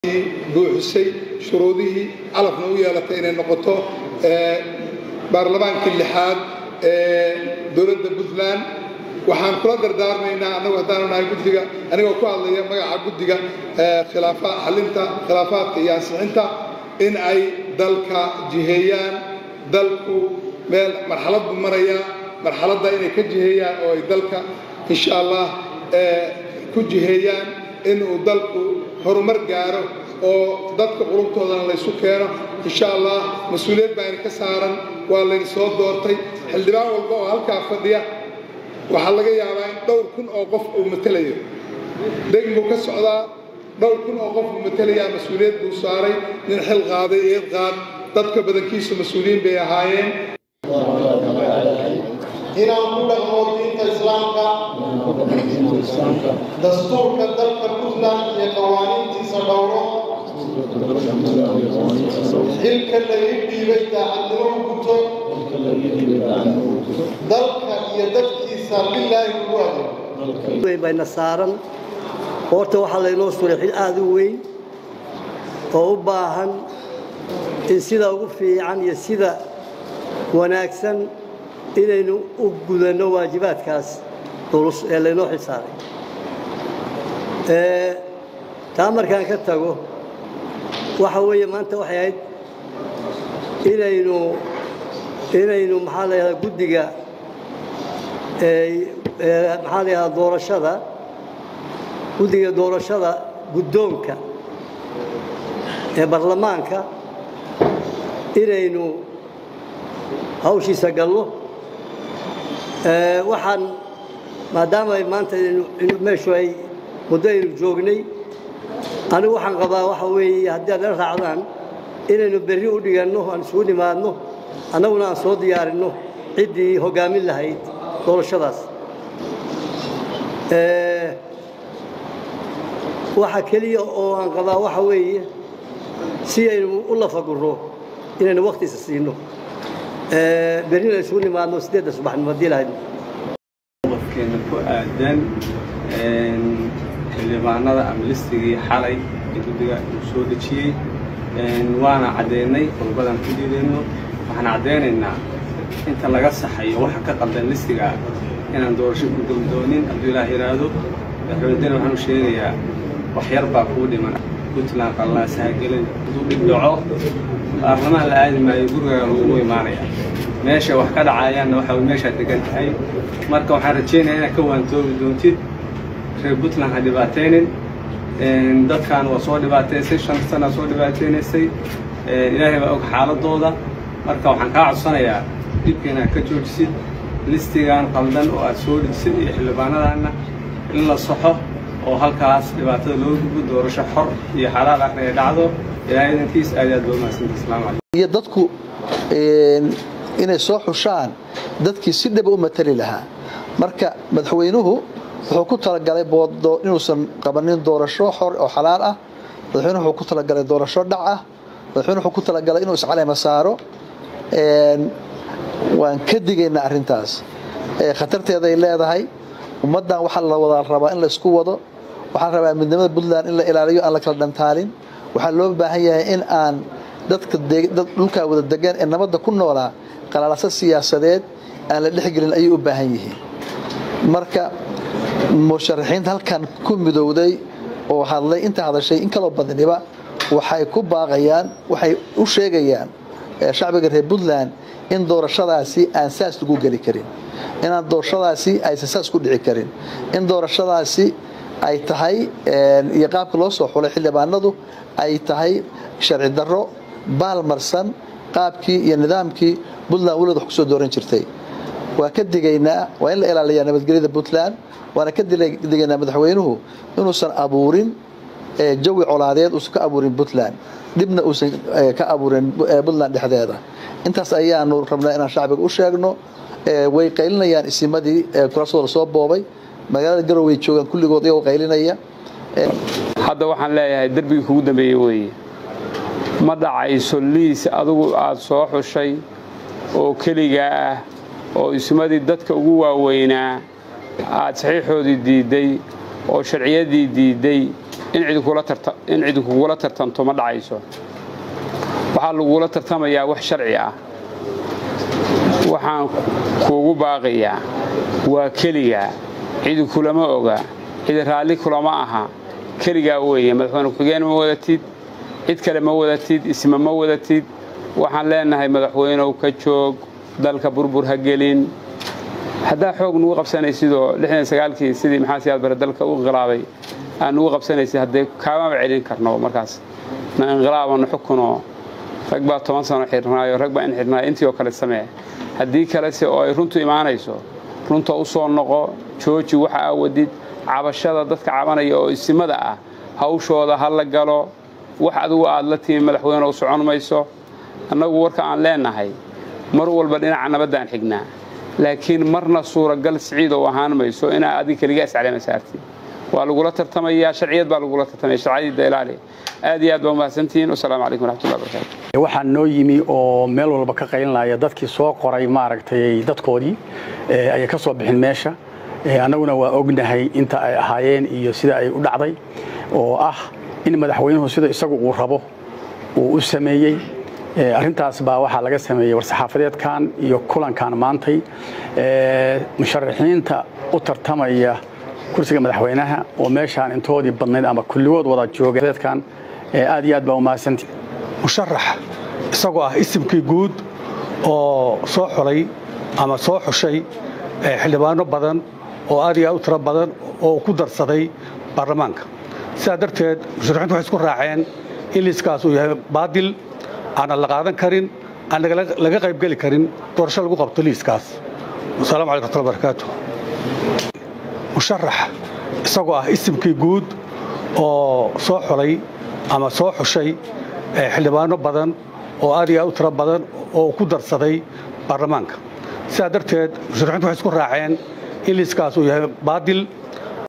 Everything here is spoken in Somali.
buuxisay shuruudihii calafna u yeelatay inay noqoto baarlamaankii lixaad dowladda Puntland waxaan kula dardaarmaynaa anagu hadaan nahay guddiga anigoo ku hadlaya magaca guddiga xalinta khilaafaadka iyo ansixinta in ay dalka jiheeyaan dalku meel marxalad maraya marxaladda inay ka jiheeyaan oo ay dalka insha Allah ku jiheeyaan in uu dalku horumar gaaro oo dadka qulubtoodana la isu keeno insha Allah mas'uuliyad baa ka saaran waa la soo doortay xildhibaan walba oo halka fadhiya waxa laga yaabaa in dhowr kun oo qof uu matalayo degmo ka socdaa dhowr kun oo qof uu matalaya mas'uuliyad buu saaray nin xil qaaday ee qaad dadka badankiisu mas'uuliyiin bay ahaayeen inaan ku dhaqmo diinta islaamka dastuurka dalka Puntland iyo qawaaniintiisa dhowro xilka la dhiibay daacadnimo guto dalka iyo dadkiisa billaahi ugu adeeg bayna saaran horta waxa la inoo suuxay aad u weyn oo u baahan in sida ugu fiican iyo sida wanaagsan inaynu u gudano waajibaadkaas culus ee la inoo xisaaray markaan ka tago waxa weeye maanta waxay ahayd inaynu maxaa la yiraahdaa guddiga maxaa la yiraahdaa doorashada guddoonka ee baarlamaanka inaynu hawshiisa galno waxaan maadaama maanta meeshu ay muddo aynu joognay anigu waxaan qabaa waxa weeye haddii aad raacdaan inaynu berri u dhiganno aan isugu nimaadno annaguna aan soo diyaarinno ciddii hoggaamin lahayd doorashadaas waxa keliya oo aan qabaa waxa weeye si aynu u lafaguro inaynu waqtiisa siino berrina isugu nimaadno 8 subaxnimo haddii lahayd qofkeena ku aadan xildhibaanada ama listigii xalay guddiga uu soo dejiyey waana cadeynay qodobbadan ku diideyno waxaan cadeynaynaa inta laga saxayo waxa ka qaldan listiga inaan doorasho ku doonin hadduu ilaah yiraahdo madaxweynaha waxaan u sheegayaa wax yar baa kuu dhiman Puntland qalaa sahagelin hadduu dhib dhaco baarlamaan la aadi maayo gurigaaga lagu imaanaya meesha wax ka dhacayaanna waxa meesha degan tahay marka waxaan rajeynayaa inaad ka waantoobi doontid reer Puntland ha dhibaateynin dadkan waa soo dhibaateysay 5 sano soo dhibaateysay ilaahay baa og xaaladooda marka waxaan ka codsanayaa dibkeena ka joojisid listigan qaldan oo aad soo dhisid iyo xildhibaanadana in la saxo oo halkaas dhibaatada loo gudbo doorasho xor iyo xalaal ah ay dhacdo ilaahay intiis aad loo maasantahay islaam iyo dadku inay soo xushaan dadkii si dhab u matali lahaa marka madaxweynuhu wuxuu ku talagalay boodo inuusan qabanin doorasho xor oo xalaal ah madaxweynuhu wuxuu ku talagalay doorasho dhac ah madaxweynuhu wuxuu ku talagalay inuu iscaleema saaro waan ka digaynaa arrintaas khatarteeda ay leedahay ummadan waxa la wada rabaa in la isku wado waxaan rabaa midnimada Puntland in la ilaaliyo aan la kala dhantaalin waxa loo baahan yahay in aan dadka dhulka wada degan ee nabadda ku noolaa qalalaasa siyaasadeed aan la dhexgelin ayay u baahan yihiin marka musharaxiinta halkan ku midowday oo hadlay inta hadashay in kala badaniba waxay ku baaqayaan waxay u sheegayaan shacbiga reer Puntland in doorashadaasi aan saas lagu gali karin inaan doorashadaasi ay saas ku dhici karin in doorashadaasi ay tahay iyo qaabka loo soo xulay xildhibaanadu ay tahay sharci darro baalmarsan qaabkii iyo nidaamkii Puntland waliba wax ku soo dooran jirtay waa ka digaynaa waa in la ilaaliyo nabadgelyada Puntland waana ka digaynaa madaxweynuhu inuusan abuurin jawi colaadeed uusan ka abuurin Puntland dibna uusan ka abuurin Puntland dhexdeeda intaas ayaanu rabnaa inaan shacbiga u sheegno way qaylinayaan isimadii kuraasooda soo boobay magaalada Garowe joogan kulligood iyagu qaylinaya hadda waxaan leeyahay darbigii ugu dambeeyay weeye ma dhacayso liis adigu aad soo xushay oo kaliga ah oo isimadii dadka ugu waaweynaa aad saxiixoodii diiday oo sharciyadii diiday in cid kugula tartanto ma dhacayso waxaa lagula tartamayaa wax sharci ah waxaan kuugu baaqayaa waa keliga cid kulama oga cid raalli kulama aha keliga weeye madaxweyne ku-xigeen ma wadatid cid kale ma wadatid isma ma wadatid waxaan leenahay madaxweynuhu ka joog dalka burbur ha gelin haddaa xoog nugu qabsanaysidoo 69kii sidii maxaa siyaad bare dalka u inqilaabay aan nugu qabsanaysid haddee kaamaba celin karno markaas na inqilaabano xukuno rag baa 10 sano xirnaayo rag baa in xirnaayo intii oo kale samee haddii kalese oo ay runtu imaanayso runta u soo noqo jooji waxa aa wadid cabashada dadka cabanaya oo isimada ah hawshooda ha la galo wax adigu aad la tiimi madaxweyne u socon mayso annagu warka aan leenahay mar walba dhinaca nabadaan xignaa laakiin marna suuragal siciid oo ahaan mayso inaa adiga kaliya iscaleema saartid waa lagula tartamayaa sharciyad baa lagula tartamaya sharciyada ilaali aad iyo aad baa mahadsantihiin wassalaamu calaykum waraxmatullahi wabarakaatu waxaan noo yimi oo meel walba ka qaylinaya dadkii soo qoray maaragtay dadkoodii ay ka soo bixin meesha annaguna waa ognahay inta ay ahaayeen iyo sida ay u dhacday oo ah in madaxweynuhu sida isagu uu rabo uu u sameeyey arrintaas baa waxaa laga sameeyey war-saxaafadeedkan iyo kulankan maantay musharaxiinta u tartamaya kursiga madaxweynaha oo meeshaan intoodii badnayd ama kulligood wada joogadeedkan aad iyo aad baa u mahadsantii musharax isagoo ah isimkii guud oo soo xulay ama soo xushay xildhibaano badan oo aad iyo aad u tiro badan oo ku darsaday baarlamaanka sidaa darteed musharaxiintu waxay isku raaceen in liiskaas uu yahay baadil aanan la qaadan karin aan laga qaybgeli karin doorasho lagu qabto liiskaas wasalaamu calaykum waraxmatullahi wabarakaatu musharax isagoo ah isimkii guud oo soo xulay ama soo xushay xildhibaano badan oo aad iyo aad u tiro badan oo ku darsaday baarlamaanka sidaa darteed musharaxiintu waxay isku raaceen in liiskaas uu yahay baadil